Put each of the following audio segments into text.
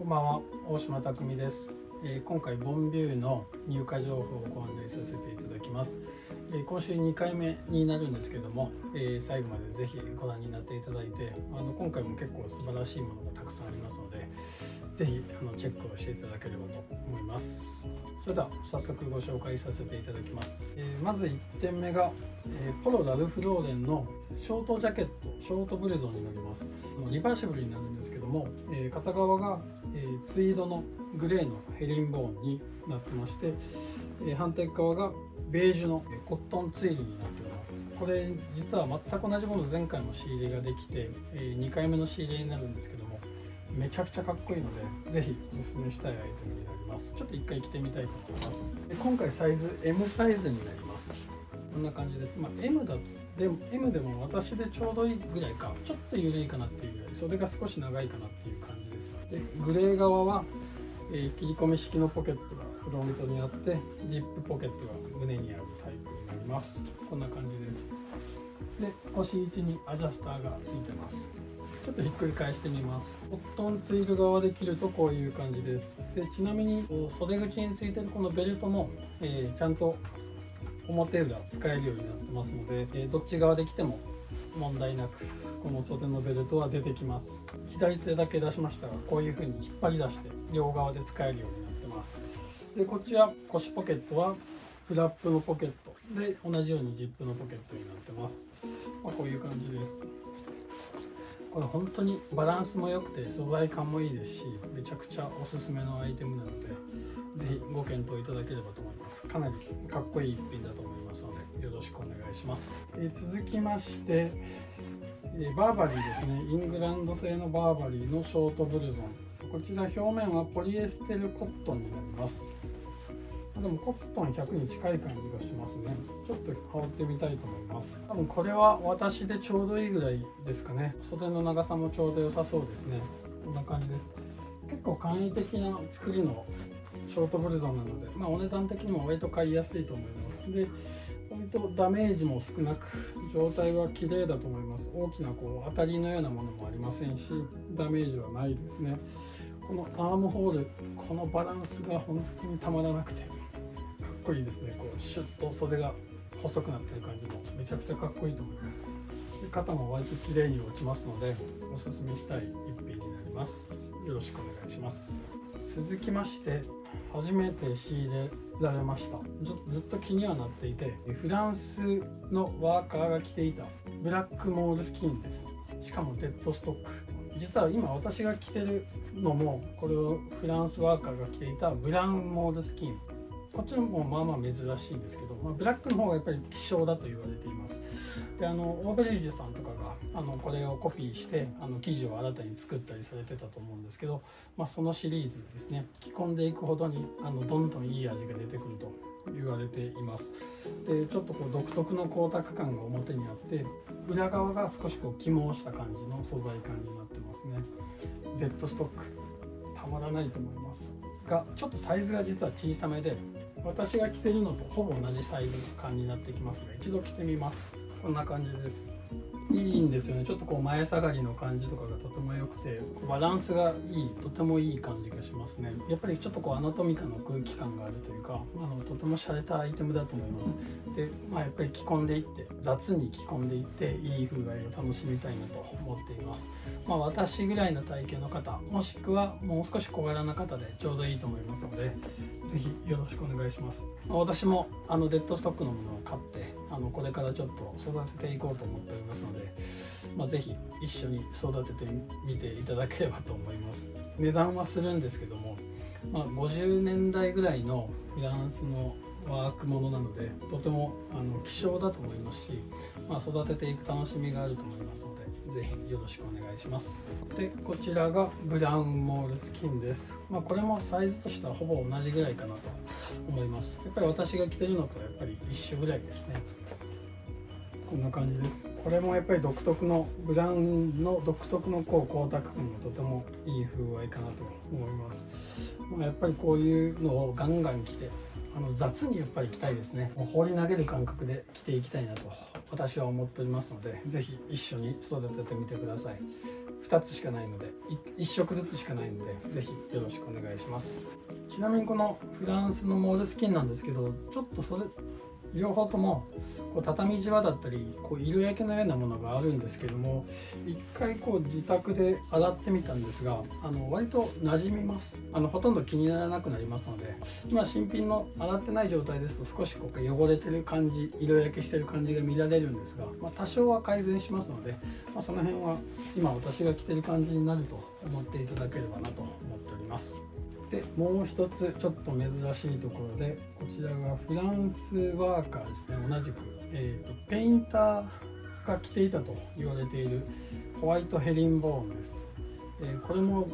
こんばんは、大島匠です。今回ボンビューの入荷情報をご案内させていただきます。今週2回目になるんですけども、最後までぜひご覧になっていただいて、今回も結構素晴らしいものがたくさんありますので、ぜひチェックをしていただければと思います。それでは早速ご紹介させていただきます。まず1点目が、ポロラルフローレンのショートジャケット、ショートブレゾンになります。リバーシブルになるんですけども、片側が、ツイードのグレーのヘリンボーンになってまして、反対側がベージュのコットンツイルになっています。これ実は全く同じもの前回も仕入れができて、2回目の仕入れになるんですけども、めちゃくちゃかっこいいのでぜひおすすめしたいアイテムになります。ちょっと一回着てみたいと思います。今回サイズ M サイズになります。こんな感じです。M でも私でちょうどいいぐらいか、ちょっと緩いかなっていうぐらい、袖が少し長いかなっていう感じです。でグレー側は、切り込み式のポケットがフロントにあって、ジップポケットが胸にあるタイプになります。こんな感じです。で腰位置にアジャスターがついてます。ちょっとひっくり返してみます。コットンツイル側で切るとこういう感じです。でちなみに袖口についてるこのベルトも、ちゃんと表裏使えるようになってますので、どっち側で着ても問題なくこの袖のベルトは出てきます。左手だけ出しましたが、こういう風に引っ張り出して両側で使えるようになってます。でこっちは腰ポケットはフラップのポケットで、同じようにジップのポケットになってます。こういう感じです。これ本当にバランスも良くて素材感もいいですし、めちゃくちゃおすすめのアイテムなので、ぜひご検討いただければと思います。かなりかっこいい一品だと思いますので、よろしくお願いします。続きまして、バーバリーですね。イングランド製のバーバリーのショートブルゾン。こちら表面はポリエステルコットンになります。でもコットン100に近い感じがしますね。ちょっと羽織ってみたいと思います。多分これは私でちょうどいいぐらいですかね。袖の長さもちょうど良さそうですね。こんな感じです。結構簡易的な作りのショートブルゾンなので、お値段的にも割と買いやすいと思います。で割とダメージも少なく、状態は綺麗だと思います。大きな当たりのようなものもありませんし、ダメージはないですね。このアームホール、このバランスが本当にたまらなくてかっこいいですね。シュッと袖が細くなってる感じもめちゃくちゃかっこいいと思います。で肩も割と綺麗に落ちますので、おすすめしたい一品になります。よろしくお願いします。続きまして、初めて仕入れられました。ずっと気にはなっていて、フランスのワーカーが着ていたブラックモールスキンです。しかもデッドストック。実は今私が着てるのも、これをフランスワーカーが着ていたブラウンモールスキン。こっちのもまあまあ珍しいんですけど、ブラックの方がやっぱり希少だと言われています。でオーベリージュさんとかがこれをコピーして生地を新たに作ったりされてたと思うんですけど、そのシリーズですね。着込んでいくほどにどんどんいい味が出てくると言われています。でちょっと独特の光沢感が表にあって、裏側が少し起毛した感じの素材感になってますね。デッドストックたまらないと思いますが、ちょっとサイズが実は小さめで、私が着てるのとほぼ同じサイズ感になってきますが、一度着てみます。こんな感じです。いいんですよね。ちょっと前下がりの感じとかがとても良くて、バランスがいい、とてもいい感じがしますね。やっぱりちょっとアナトミカの空気感があるというか、とても洒落たアイテムだと思います。でやっぱり着込んでいって、雑に着込んでいっていい風合いを楽しみたいなと思っています。私ぐらいの体型の方、もしくはもう少し小柄な方でちょうどいいと思いますので、ぜひよろしくお願いします。私もデッドストックのものを買ってこれからちょっと育てていこうと思っておりますので、ぜひ一緒に育ててみていただければと思います。値段はするんですけども、50年代ぐらいのフランスのワークものなので、とても希少だと思いますし、育てていく楽しみがあると思いますので、ぜひよろしくお願いします。でこちらがブラウンモールスキンです。これもサイズとしてはほぼ同じぐらいかなと思います。やっぱり私が着てるのとやっぱり一緒ぐらいですね。こんな感じです。これもやっぱり独特のブラウンの独特の光沢感がとてもいい風合いかなと思います。やっぱりこういうのをガンガン着て雑にやっぱり着たいですね。放り投げる感覚で着ていきたいなと私は思っておりますので、ぜひ一緒に育ててみてください。 2つしかないので1色ずつしかないので、ぜひよろしくお願いします。ちなみにこのフランスのモールスキンなんですけど、ちょっとそれ両方ともこう畳じわだったりこう色焼けのようなものがあるんですけども、一回こう自宅で洗ってみたんですが、割と馴染みます。ほとんど気にならなくなりますので、今新品の洗ってない状態ですと少しこう汚れてる感じ、色焼けしてる感じが見られるんですが、多少は改善しますので、その辺は今私が着てる感じになると思っていただければなと思っております。でもう一つちょっと珍しいところで、こちらがフランスワーカーですね。同じく、ペインターが着ていたと言われているホワイトヘリンボーンです。これも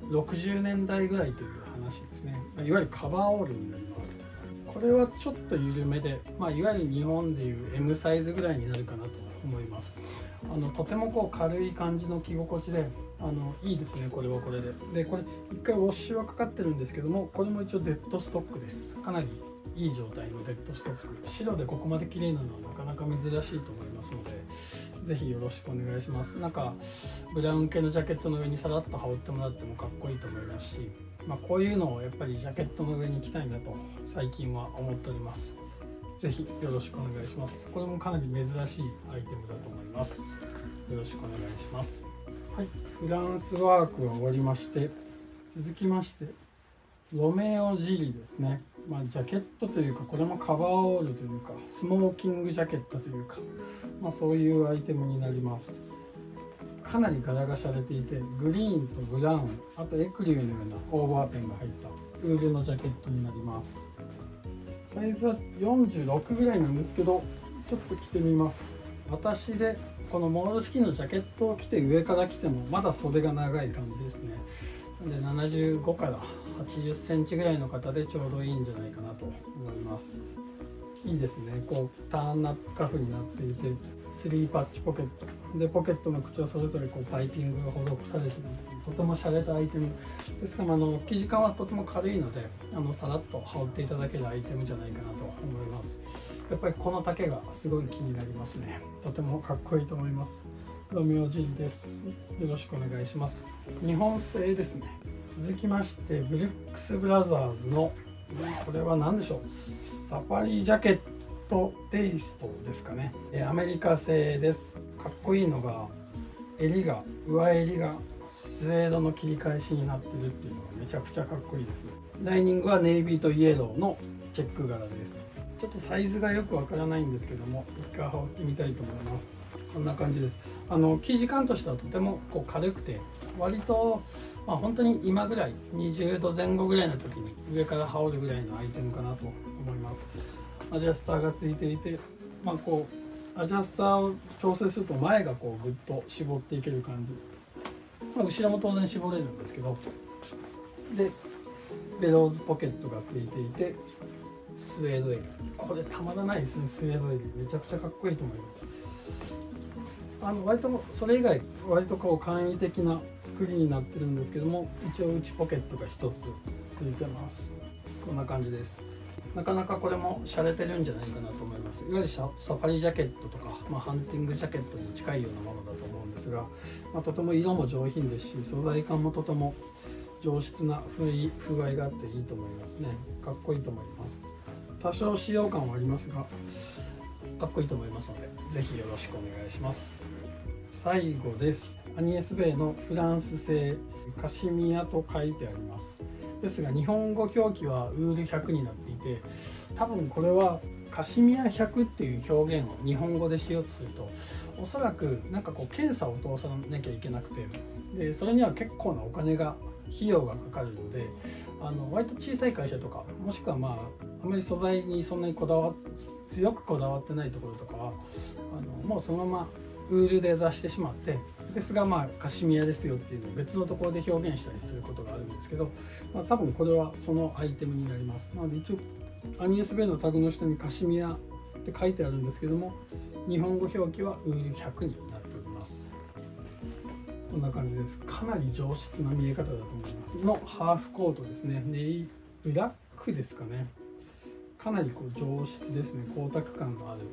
60年代ぐらいという話ですね。いわゆるカバーオールになります。これはちょっと緩めで、いわゆる日本でいう M サイズぐらいになるかなと思います。とてもこう軽い感じの着心地でいいですね。これはこれでこれ一回ウォッシュはかかってるんですけども、これも一応デッドストックです。かなりいい状態のデッドストック、白でここまで綺麗なのはなかなか珍しいと思いますので、ぜひよろしくお願いします。なんかブラウン系のジャケットの上にさらっと羽織ってもらってもかっこいいと思いますし、こういうのをやっぱりジャケットの上に着たいなと最近は思っております。ぜひよろしくお願いします。これもかなり珍しいアイテムだと思います。よろしくお願いします。はい、フランスワークが終わりまして、続きましてロメオジリですね。ジャケットというか、これもカバーオールというかスモーキングジャケットというか、そういうアイテムになります。かなり柄が洒落ていて、グリーンとブラウン、あとエクリューのようなオーバーペンが入ったウールのジャケットになります。サイズは46ぐらいなんですけど、ちょっと着てみます。私でこのモールスキンのジャケットを着て上から着てもまだ袖が長い感じですね。で75から80センチぐらいの方でちょうどいいんじゃないかなと思います。いいですね。こうターンナップカフになっていて、3パッチポケットで、ポケットの口はそれぞれこうパイピングが施されている、とても洒落たアイテムですが、生地感はとても軽いのでさらっと羽織っていただけるアイテムじゃないかなと思います。やっぱりこの丈がすごい気になりますね。とてもかっこいいと思います。ロメオジリです。よろしくお願いします。日本製ですね。続きましてブルックスブラザーズのこれは何でしょう、サファリジャケットテイストですかね。アメリカ製です。かっこいいのが上襟がスウェードの切り返しになってるっていうのがめちゃくちゃかっこいいですね。ライニングはネイビーとイエローのチェック柄です。ちょっとサイズがよくわからないんですけども、一回羽織ってみたいと思います。こんな感じです。生地感としてはとてもこう軽くて、割と、本当に今ぐらい20度前後ぐらいの時に上から羽織るぐらいのアイテムかなと思います。アジャスターがついていて、こうアジャスターを調整すると前がこうぐっと絞っていける感じ、後ろも当然絞れるんですけど、でベローズポケットがついていて、スウェード襟、これたまらないですね。スウェード襟めちゃくちゃかっこいいと思います。割とそれ以外割とこう簡易的な作りになってるんですけども、一応内ポケットが1つついてます。こんな感じです。なかなかこれも洒落てるんじゃないかなと思います。いわゆるサファリジャケットとか、ハンティングジャケットに近いようなものだと思うんですが、とても色も上品ですし、素材感もとても上質な風合いがあっていいと思いますね。かっこいいと思います。多少使用感はありますがかっこいいと思いますので、ぜひよろしくお願いします。最後です。アニエスベイのフランス製カシミヤと書いてあります。ですが日本語表記はウール100になっていて、多分これはカシミヤ100っていう表現を日本語でしようとすると、おそらくなんかこう検査を通さなきゃいけなくて、でそれには結構なお金が費用がかかるので、割と小さい会社とか、もしくはあまり素材にそんなに強くこだわってないところとかはもうそのままウールで出してしまって、ですがカシミヤですよっていうのを別のところで表現したりすることがあるんですけど、多分これはそのアイテムになります。なので一応アニエスベイのタグの下にカシミヤって書いてあるんですけども、日本語表記はウール100になっております。こんな感じです。かなり上質な見え方だと思いますのハーフコートですね。ブラックですかね。かなりこう上質ですね。光沢感のある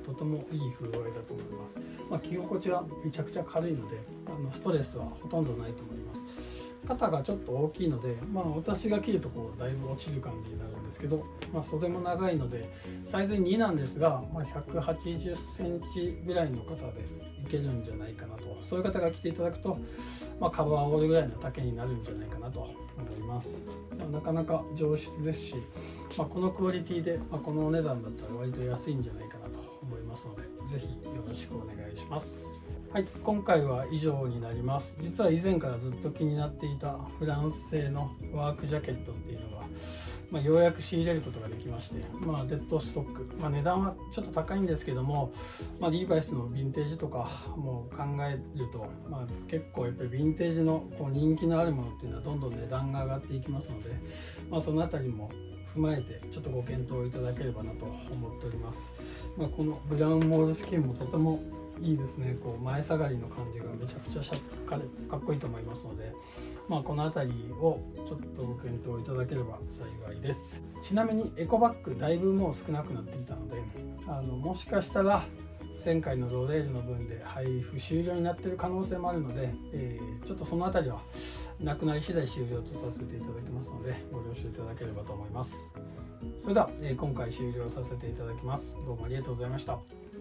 とてもいい風合いだと思います。着心地はめちゃくちゃ軽いのでストレスはほとんどないと思います。肩がちょっと大きいので、私が着るとだいぶ落ちる感じになるんですけど、袖も長いのでサイズ2なんですが、180センチぐらいの肩でいけるんじゃないかなと。そういう方が着ていただくと、カバーオールぐらいの丈になるんじゃないかなと思います。なかなか上質ですし、このクオリティで、このお値段だったら割と安いんじゃないかなと思いますので、ぜひよろしくお願いします。はい、今回は以上になります。実は以前からずっと気になっていたフランス製のワークジャケットっていうのが、ようやく仕入れることができまして、デッドストック、値段はちょっと高いんですけども、リーバイスのヴィンテージとかも考えると、結構やっぱりヴィンテージの人気のあるものっていうのはどんどん値段が上がっていきますので、そのあたりも踏まえてちょっとご検討いただければなと思っております。このブラウンモールスキンもとてもいいですね。前下がりの感じがめちゃくちゃかっこいいと思いますので、この辺りをちょっとご検討いただければ幸いです。ちなみにエコバッグだいぶもう少なくなってきたので、もしかしたら前回のロレールの分で配布終了になっている可能性もあるので、ちょっとその辺りはなくなり次第終了とさせていただきますのでご了承いただければと思います。それでは、今回終了させていただきます。どうもありがとうございました。